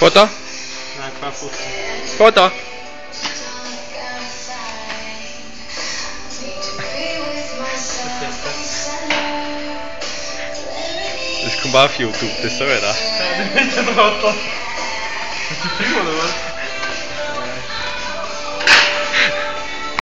Foto? Nein, kein Foto. Foto? Das kommt auf YouTube, das soll ich da. Ja, du bist ein Trottel. Hast du Film oder was?